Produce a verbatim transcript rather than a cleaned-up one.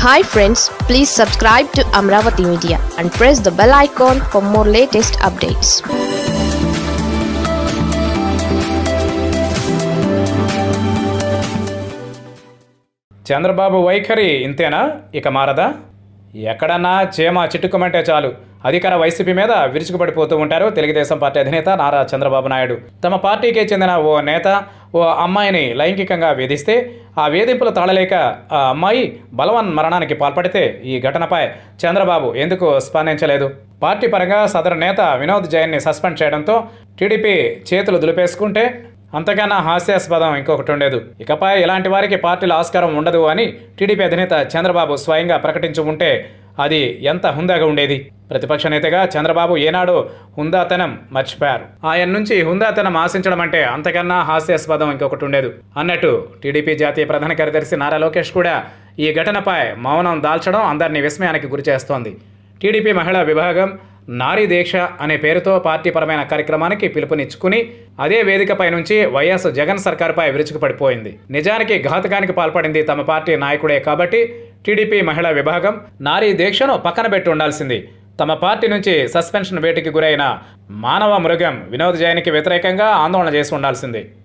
Hi friends, please subscribe to Amaravathi Media and press the bell icon for more latest updates. Chandrababu వైఖరి ఇంతేనా, ఇక మారదా? ఎక్కడన్నా చేమ చిట్టుకుమంటే చాలు అధికార వైసీపీ మీద విరుచుకుపడిపోతూ ఉంటారు తెలుగుదేశం పార్టీ అధినేత నారా చంద్రబాబు నాయుడు. తమ పార్టీకి చెందిన ఓ నేత ఓ అమ్మాయిని లైంగికంగా వేధిస్తే ఆ వేధింపులు తాళలేక ఆ అమ్మాయి బలవన్ మరణానికి పాల్పడితే ఈ ఘటనపై చంద్రబాబు ఎందుకు స్పందించలేదు? పార్టీ పరంగా సదరు నేత వినోద్ జైన్ని సస్పెండ్ చేయడంతో టీడీపీ చేతులు దులిపేసుకుంటే అంతకన్నా హాస్యాస్పదం ఇంకొకటి ఉండేది. ఇకపై ఇలాంటి వారికి పార్టీలో ఆస్కారం ఉండదు అని టీడీపీ అధినేత చంద్రబాబు స్వయంగా ప్రకటించి ఉంటే అది ఎంత హుందాగా ఉండేది. ప్రతిపక్ష నేతగా చంద్రబాబు ఏనాడు హుందాతనం మర్చిపోయారు. ఆయన నుంచి హుందాతనం ఆశించడం అంటే అంతకన్నా హాస్యాస్పదం ఇంకొకటి ఉండేది అన్నట్టు టీడీపీ జాతీయ ప్రధాన కార్యదర్శి నారా లోకేష్ కూడా ఈ ఘటనపై మౌనం దాల్చడం అందరినీ విస్మయానికి గురిచేస్తోంది. టీడీపీ మహిళా విభాగం నారీ దీక్ష అనే పేరుతో పార్టీపరమైన కార్యక్రమానికి పిలుపునిచ్చుకుని అదే వేదికపై నుంచి వైఎస్ జగన్ సర్కారుపై విరుచుకుపడిపోయింది. నిజానికి ఘాతకానికి పాల్పడింది తమ పార్టీ నాయకుడే కాబట్టి టీడీపీ మహిళా విభాగం నారీ దీక్షను పక్కన పెట్టి ఉండాల్సింది. తమ పార్టీ నుంచి సస్పెన్షన్ వేటుకి గురైన మానవ మృగం వినోద్ జైన్కి వ్యతిరేకంగా ఆందోళన చేసి ఉండాల్సింది.